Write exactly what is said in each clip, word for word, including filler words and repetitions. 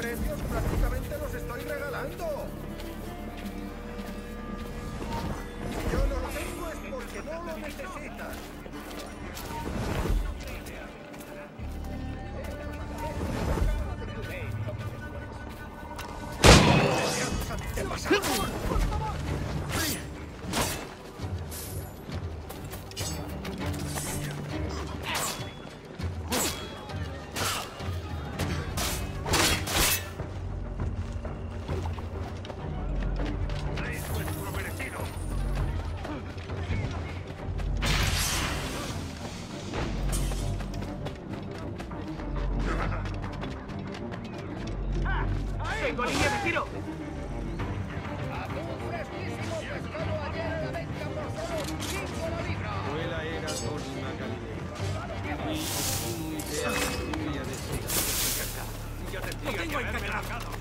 precios prácticamente los estoy regalando. Si yo no lo tengo es porque no lo necesitas. ¿Qué pasa? ¡Tengo línea de tiro! ¡Atún fresquísimo pescado ayer a la venta por solo cinco la libra! Quella era Torna Galilea. Qui una idea tuya de su Yo tendría que haberme largado.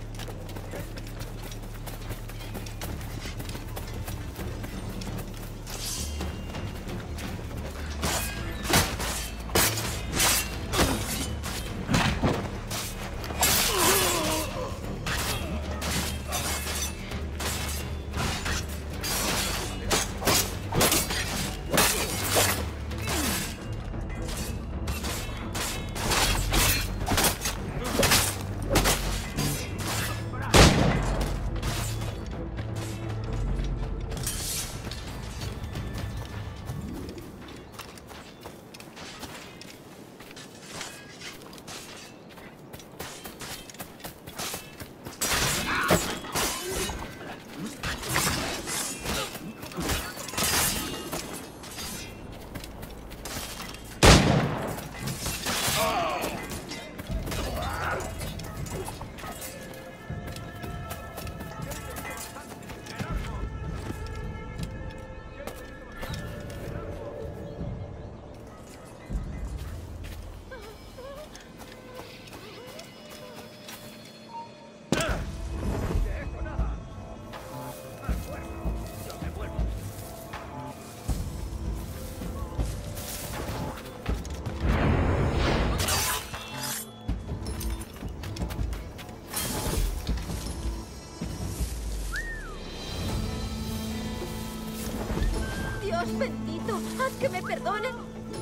Dios bendito, haz que me perdonen.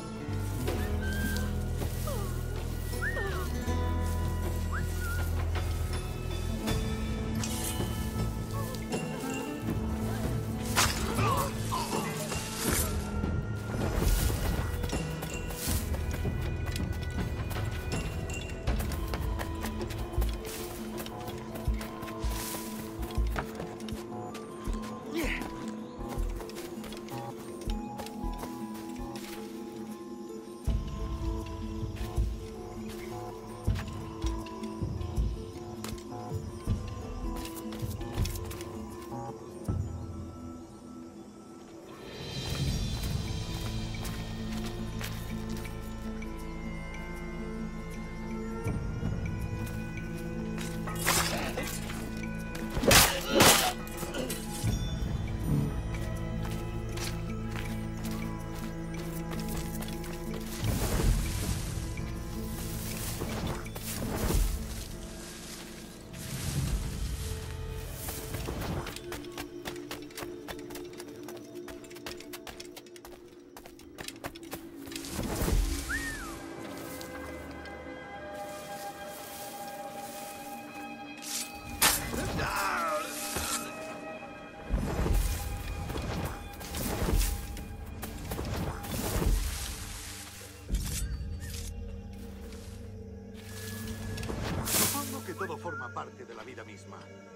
Todo forma parte de la vida misma.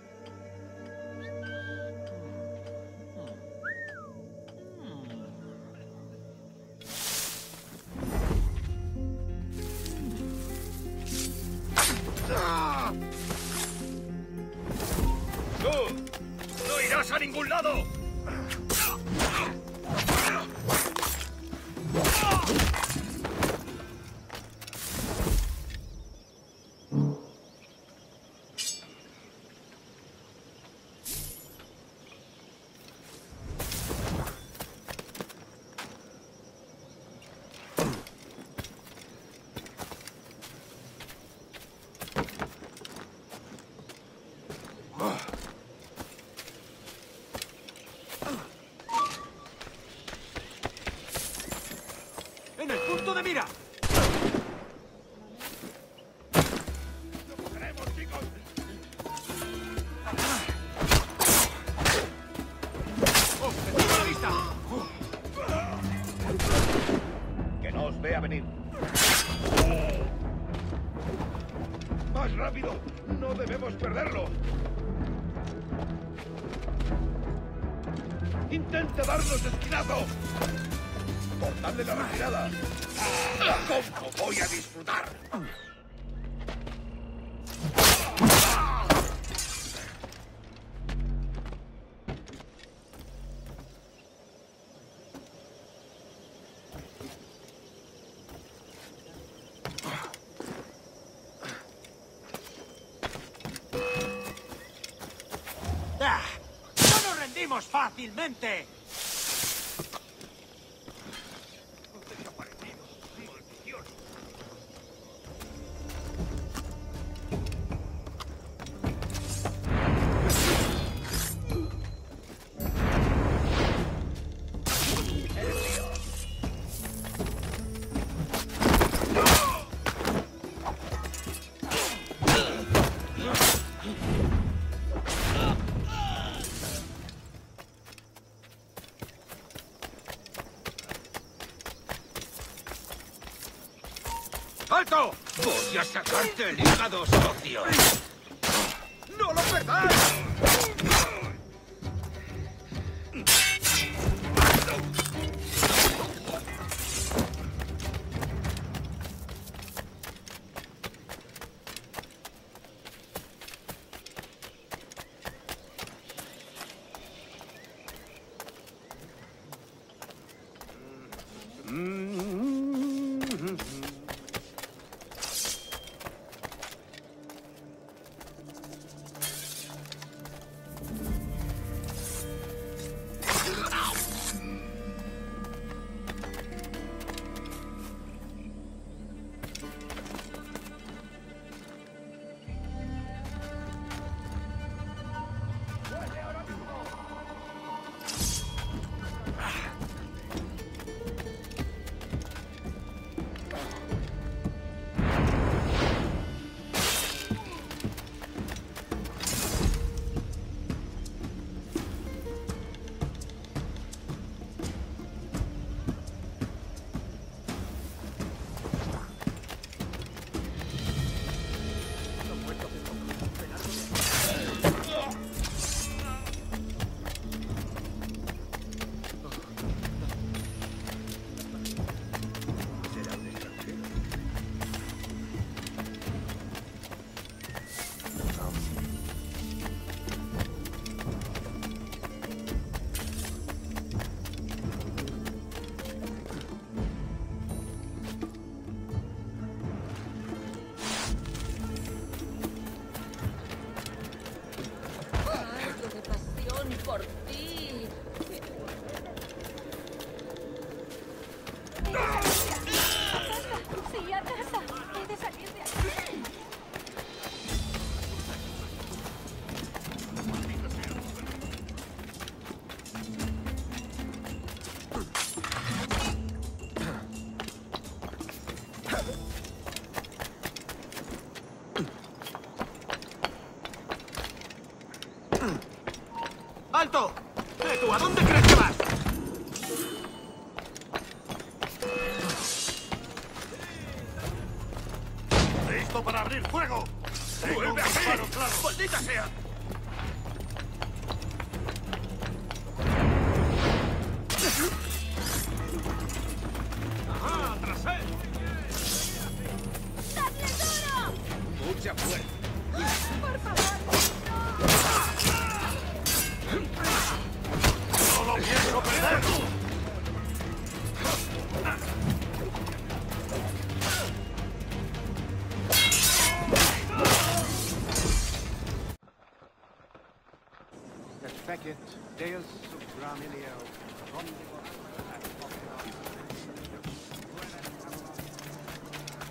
¡Tú! ¡No irás a ningún lado! ¡En el punto de mira! ¡Lo cogeremos, chicos! ¡Oh, me tengo la vista! ¡Que no os vea venir! ¡Más rápido! ¡No debemos perderlo! ¡Intenta darnos esquinazo! ¡Cortadle la retirada! ¿Cómo voy a disfrutar? ¡Ah! ¡No nos rendimos fácilmente! Desaparecido. ¡Maldición! ¡Alto! Voy a sacarte el hígado, socio. ¡No lo perdáis! Algo de pasión por ti. ¡A casa! ¡Sí, a casa! ¡He de salir de aquí! ¡Alto! ¡Eh, tú! ¿A dónde crees que vas? ¡Listo para abrir fuego! ¡Tengo un disparo claro! ¡Maldita sea! ¡Ajá! ¡Tras él! ¡Dadle duro! ¡Mucha fuerza! ¡Por favor! ¡No lo pienso perder! Et fecit Deus subramilio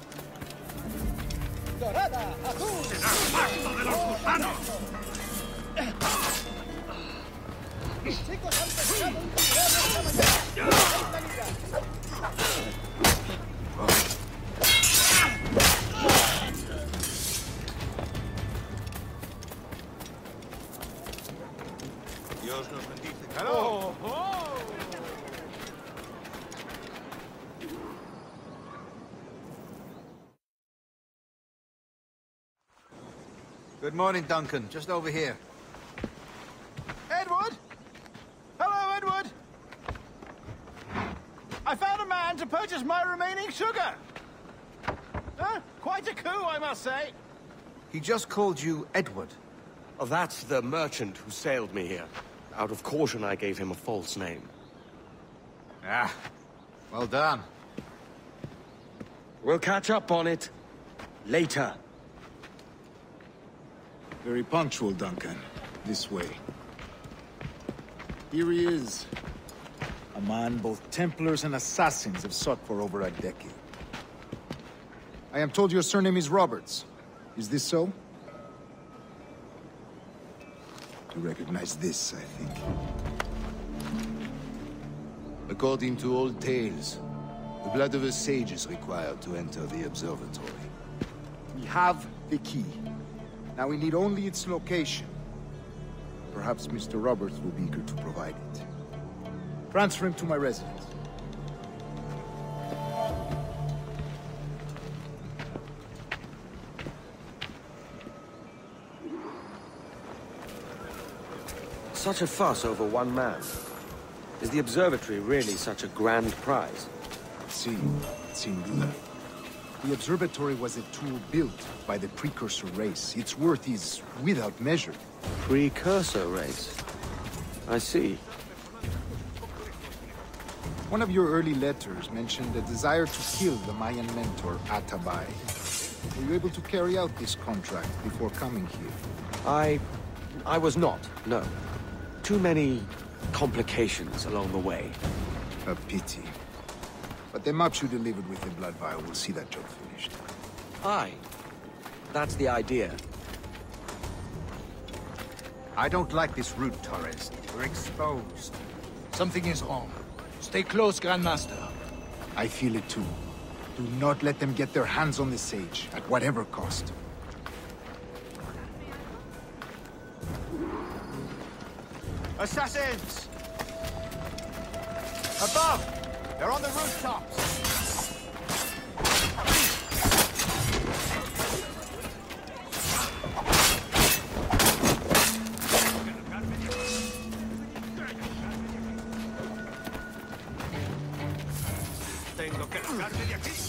¡Dorada! ¡Azul! ¡Será el pasto de los gusanos! Dios nos bendice. Hello. Good morning, Duncan. Just over here. Edward? Hello, Edward! I found a man to purchase my remaining sugar! Huh? Quite a coup, I must say. He just called you Edward. Oh, that's the merchant who sailed me here. Out of caution, I gave him a false name. Ah, well done. We'll catch up on it later. Very punctual, Duncan. This way. Here he is. A man both Templars and Assassins have sought for over a decade. I am told your surname is Roberts. Is this so? You recognize this, I think. According to old tales, the blood of a sage is required to enter the observatory. We have the key. Now we need only its location. Perhaps Mister Roberts will be eager to provide it. Transfer him to my residence. Such a fuss over one man. Is the observatory really such a grand prize? Si, sin duda. The observatory was a tool built by the precursor race. Its worth is without measure. Precursor race? I see. One of your early letters mentioned a desire to kill the Mayan mentor, Atabay. Were you able to carry out this contract before coming here? I... I was not, no. Too many complications along the way. A pity. But the maps you delivered with the blood vial will see that job finished. Aye. That's the idea. I don't like this route, Torres. We're exposed. Something is wrong. Stay close, Grandmaster. I feel it too. Do not let them get their hands on the sage, at whatever cost. Assassins! Above! They're on the rooftops! Tengo que largarme de aquí.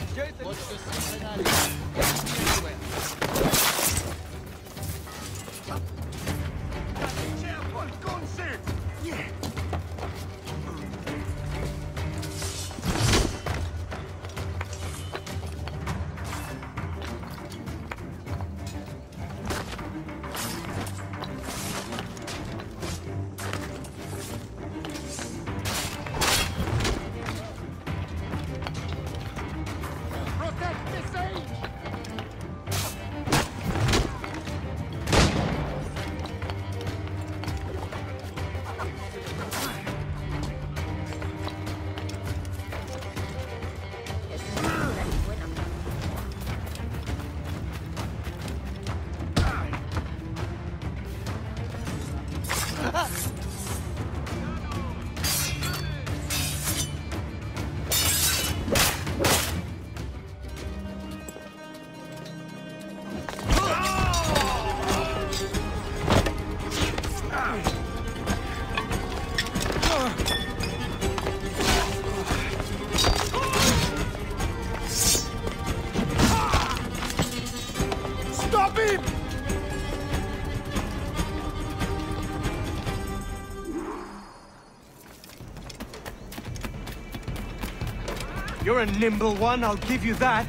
You're a nimble one, I'll give you that.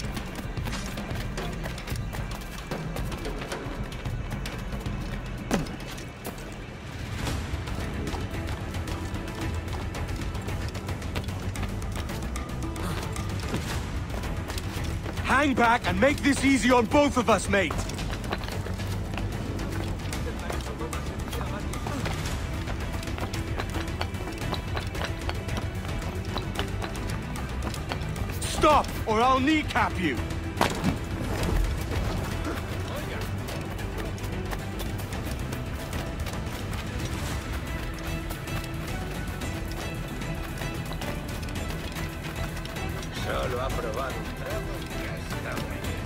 Hang back and make this easy on both of us, mate. Stop, or I'll kneecap you! Solo ha probado un trago y ya está muy bien.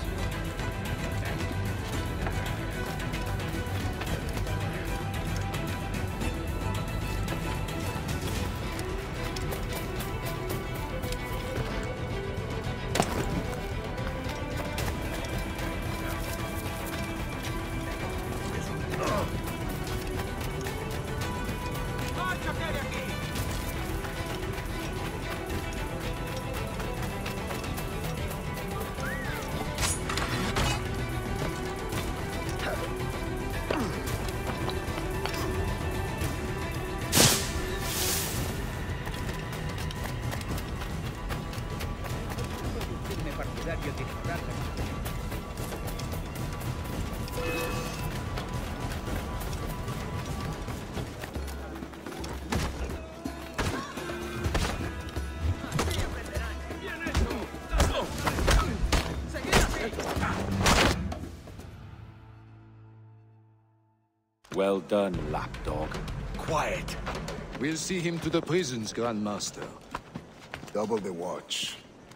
Well done, lapdog. Quiet. We'll see him to the prisons, Grand Master. Double the watch.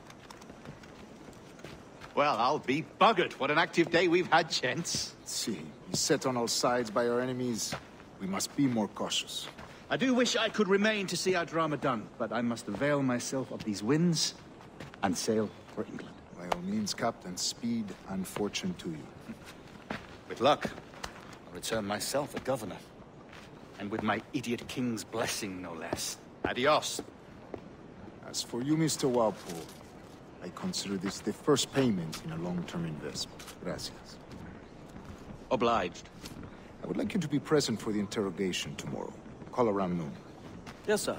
Well, I'll be buggered. What an active day we've had, gents. See, beset on all sides by our enemies. We must be more cautious. I do wish I could remain to see our drama done, but I must avail myself of these winds and sail for England. By all means, Captain, speed and fortune to you. With luck, I'll return myself a governor. And with my idiot king's blessing, no less. Adios. As for you, Mister Walpole, I consider this the first payment in a long-term investment. Gracias. Obliged. I would like you to be present for the interrogation tomorrow. Call around noon. Yes, sir.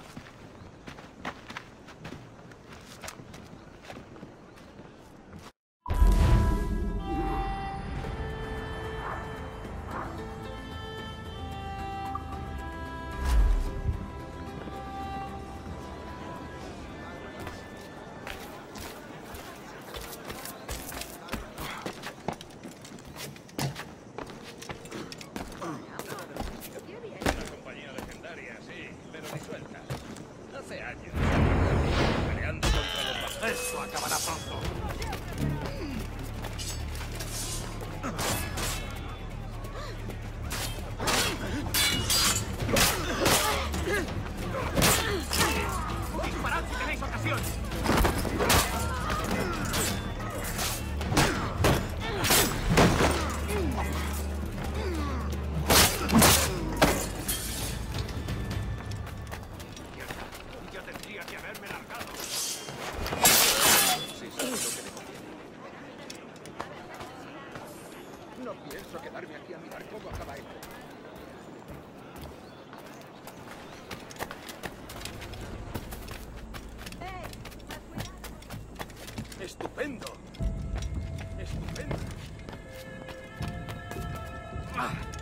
Eso acabará pronto. ¡Disparad si tenéis ocasión! Ya tendría que haberme largado. No pienso quedarme aquí a mirar cómo acaba esto. ¡Estupendo! ¡Estupendo! ¡Ah!